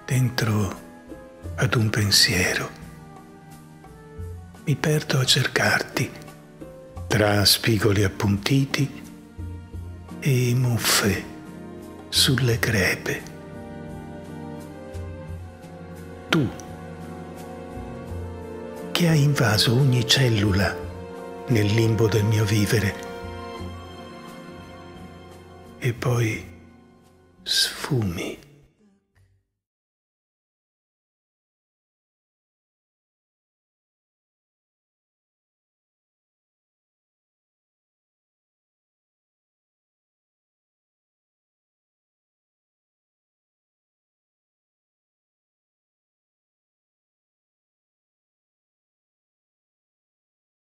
dentro ad un pensiero. Mi perdo a cercarti tra spigoli appuntiti e muffe sulle crepe. Tu, che hai invaso ogni cellula nel limbo del mio vivere e poi sfumi.